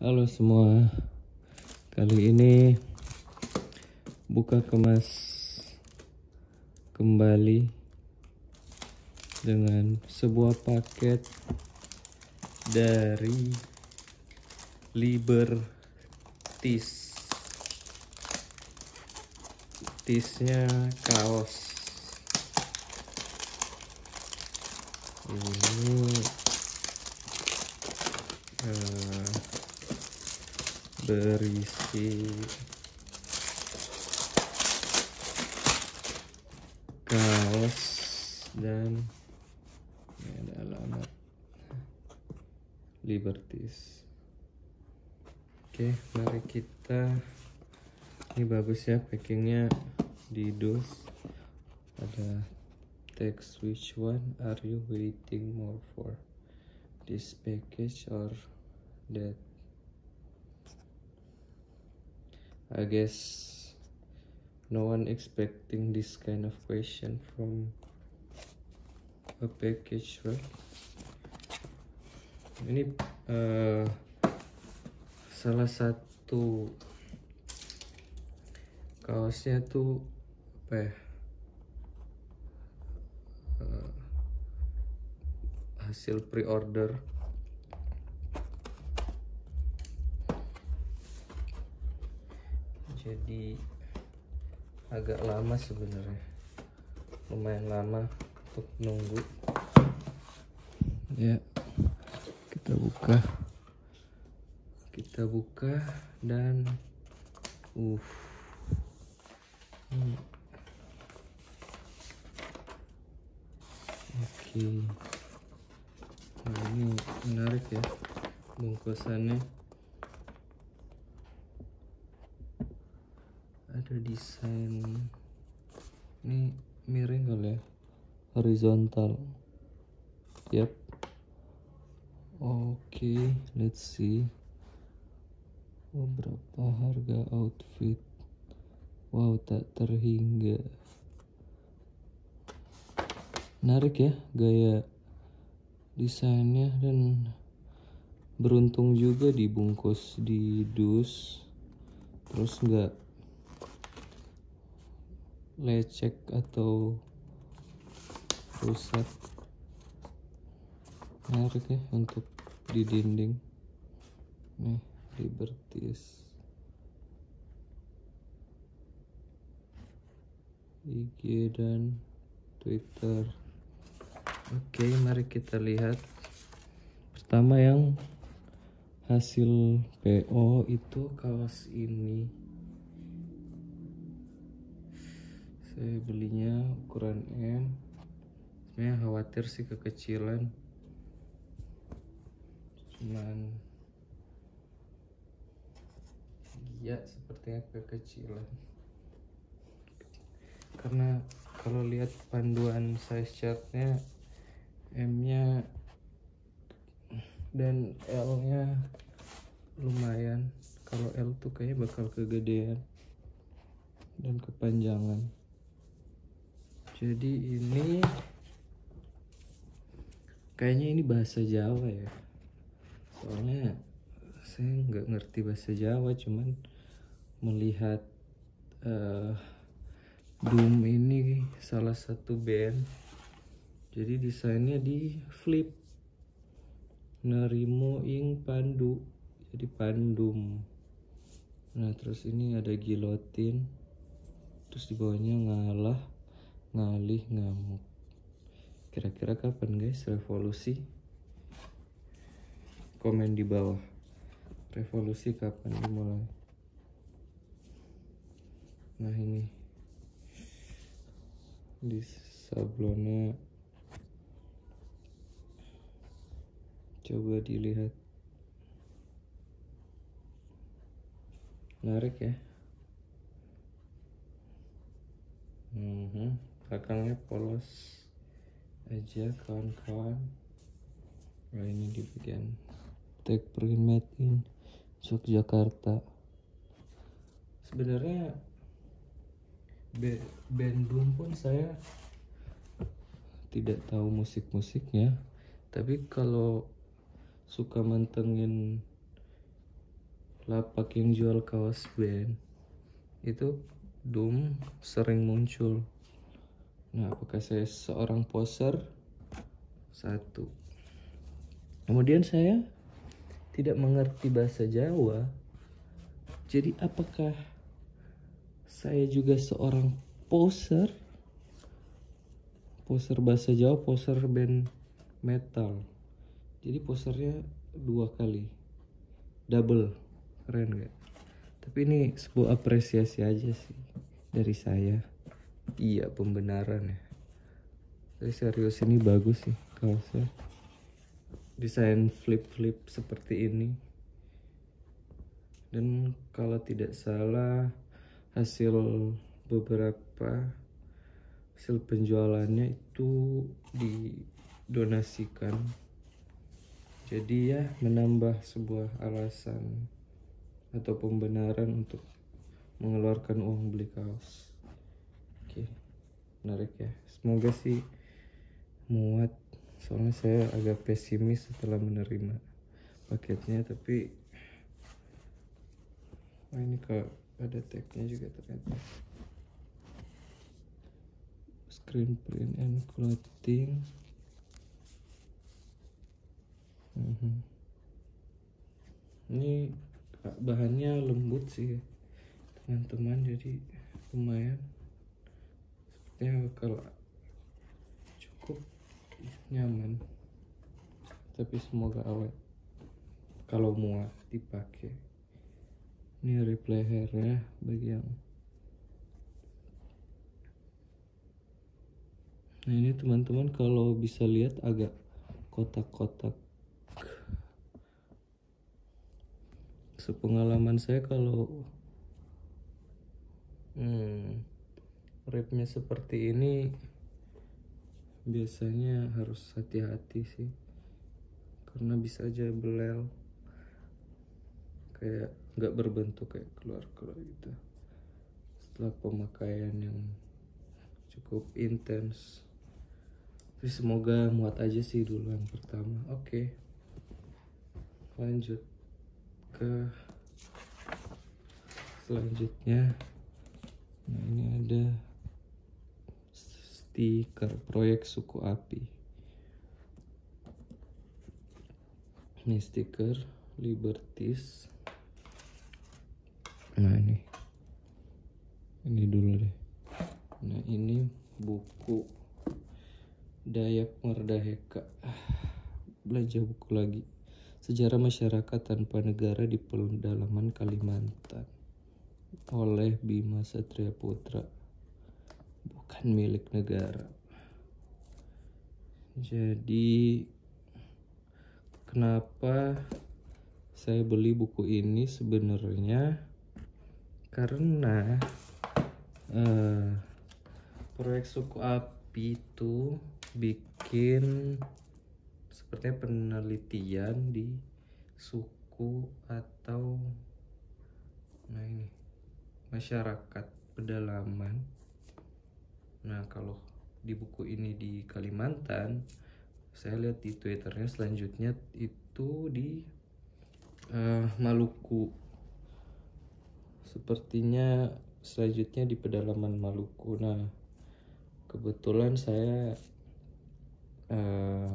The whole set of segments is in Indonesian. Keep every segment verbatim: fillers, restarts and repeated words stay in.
Halo semua, kali ini buka kemas kembali dengan sebuah paket dari Liberties. Tisnya kaos. Ini uh, berisi kaos dan ini ada alamat Liberties. Oke, mari kita, ini bagus ya packingnya di dus. Ada text, which one are you waiting more for, this package or that? I guess no one expecting this kind of question from a package, right? Ini uh, salah satu kaosnya tuh apa ya? Uh, hasil pre-order. Jadi agak lama sebenarnya, lumayan lama untuk nunggu. Ya, kita buka, kita buka dan uh, hmm. Oke, nah, ini menarik ya bungkusannya. Ada desain, ini miring kali ya, horizontal. Yap. Oke, okay, let's see. Oh, berapa harga outfit? Wow, tak terhingga. Menarik ya gaya desainnya, dan beruntung juga dibungkus di dus, terus nggak lecek atau rusak. Menarik ya untuk di dinding. Nih, Liberties, I G dan Twitter. Oke, mari kita lihat. Pertama yang hasil P O itu kaos ini. Saya belinya ukuran M. Sebenarnya khawatir sih kekecilan, cuman iya sepertinya kekecilan, karena kalau lihat panduan size chartnya M nya dan L nya lumayan. Kalau L tuh kayaknya bakal kegedean dan kepanjangan. Jadi ini kayaknya ini bahasa Jawa ya, soalnya saya nggak ngerti bahasa Jawa, cuman melihat uh, Doom ini salah satu band, jadi desainnya di flip, nerimo ing pandu, jadi pandum. Nah, terus ini ada gilotin, terus di bawahnya ngalah, ngalih, ngamuk. Kira-kira kapan guys revolusi? Komen di bawah, revolusi kapan dimulai. Nah, ini di sablonnya, coba dilihat, menarik ya. Hmm, belakangnya polos aja kawan-kawan. Nah, ini di bagian tag print made in Yogyakarta. Sebenarnya band Doom pun saya tidak tahu musik-musiknya, tapi kalau suka mantengin lapak yang jual kaos band itu doom sering muncul. Nah, apakah saya seorang poser? Satu. Kemudian saya tidak mengerti bahasa Jawa. Jadi apakah saya juga seorang poser? Poser bahasa Jawa, poser band metal. Jadi posernya dua kali, double, keren gak? Tapi ini sebuah apresiasi aja sih dari saya. Iya, pembenaran ya. Tapi serius ini bagus sih kaosnya. Desain flip-flip seperti ini. Dan kalau tidak salah hasil beberapa hasil penjualannya itu didonasikan. Jadi ya menambah sebuah alasan atau pembenaran untuk mengeluarkan uang beli kaos. Oke, menarik ya. Semoga sih muat. Soalnya saya agak pesimis setelah menerima paketnya. Tapi oh ini kok ada tagnya juga ternyata. Screen print and clothing. Mm-hmm. Ini bahannya lembut sih teman-teman, jadi lumayan. Sepertinya kalau cukup nyaman, tapi semoga awet kalau muat dipakai. Ini rip lehernya bagi yang nah ini teman-teman kalau bisa lihat agak kotak-kotak. Sepengalaman saya kalau hmm, ripnya seperti ini biasanya harus hati-hati sih, karena bisa aja belel, kayak nggak berbentuk, kayak keluar-keluar gitu setelah pemakaian yang cukup intens. Tapi semoga muat aja sih dulu yang pertama. Oke, lanjut ke selanjutnya. Nah, ini ada stiker proyek suku api. Ini stiker Liberties. Nah ini ini dulu deh. Nah ini buku Dayak Merdeka. Belajar buku lagi. Sejarah Masyarakat Tanpa Negara di Pedalaman Kalimantan oleh Bima Satria Putra. Bukan milik negara. Jadi kenapa saya beli buku ini sebenarnya karena uh, proyek suku api itu bikin sepertinya penelitian di suku atau nah ini masyarakat pedalaman. Nah kalau di buku ini di Kalimantan, saya lihat di Twitternya selanjutnya itu di uh, Maluku. Sepertinya selanjutnya di pedalaman Maluku. Nah kebetulan saya uh,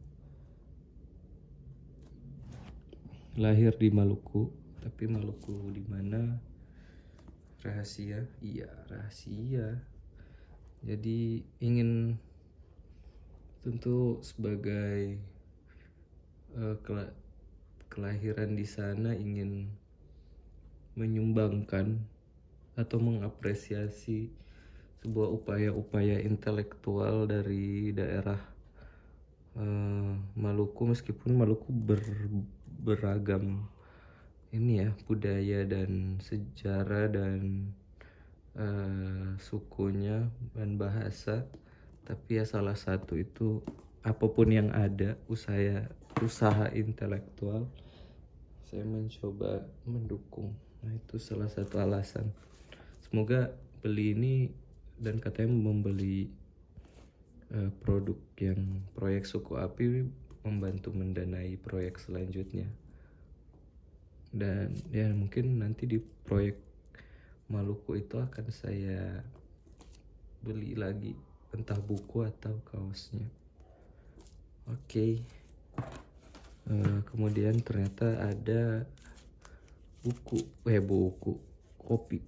lahir di Maluku, tapi Maluku di mana rahasia. Iya, rahasia. Jadi ingin tentu sebagai uh, kela kelahiran di sana ingin menyumbangkan atau mengapresiasi sebuah upaya-upaya intelektual dari daerah uh, Maluku, meskipun Maluku ber, beragam ini ya budaya dan sejarah dan uh, sukunya dan bahasa, tapi ya salah satu itu apapun yang ada usaha usaha intelektual saya mencoba mendukung. Nah itu salah satu alasan. Semoga beli ini dan katanya membeli uh, produk yang proyek suku api membantu mendanai proyek selanjutnya. dan ya mungkin nanti di proyek Maluku itu akan saya beli lagi entah buku atau kaosnya. Oke, okay. uh, kemudian ternyata ada buku eh buku kopi,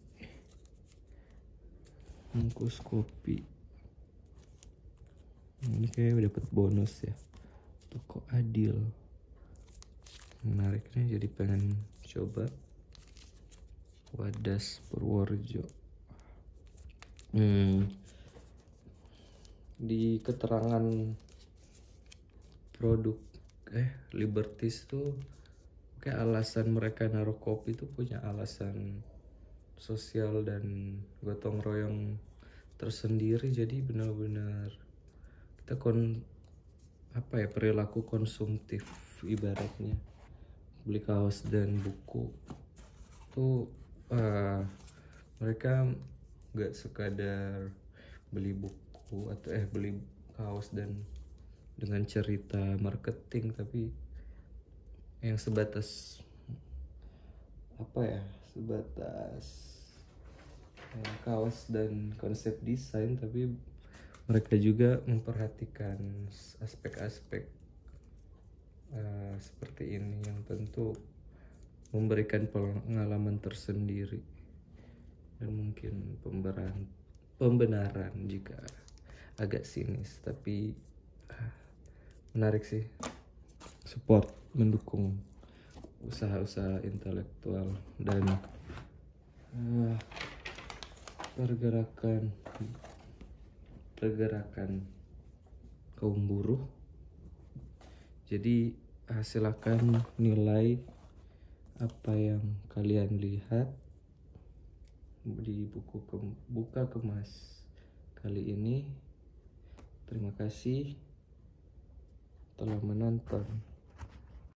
bungkus kopi. Ini kayak dapat bonus ya, toko Adil. Menariknya, jadi pengen coba. Wadas Purworejo. Hmm. Di keterangan produk eh Liberties tuh kayak alasan mereka naruh kopi tuh punya alasan sosial dan gotong royong tersendiri. Jadi benar-benar kita kon apa ya perilaku konsumtif, ibaratnya beli kaos dan buku tuh uh, mereka nggak sekadar beli buku atau eh beli kaos dan dengan cerita marketing, tapi yang sebatas apa ya sebatas eh, kaos dan konsep desain, tapi mereka juga memperhatikan aspek-aspek uh, seperti ini yang tentu memberikan pengalaman tersendiri dan mungkin pembenaran pembenaran jika agak sinis, tapi uh, menarik sih. Support, mendukung usaha-usaha intelektual dan uh, pergerakan pergerakan kaum buruh. Jadi uh, silakan nilai apa yang kalian lihat di buku ke, buka kemas kali ini. Terima kasih telah menonton.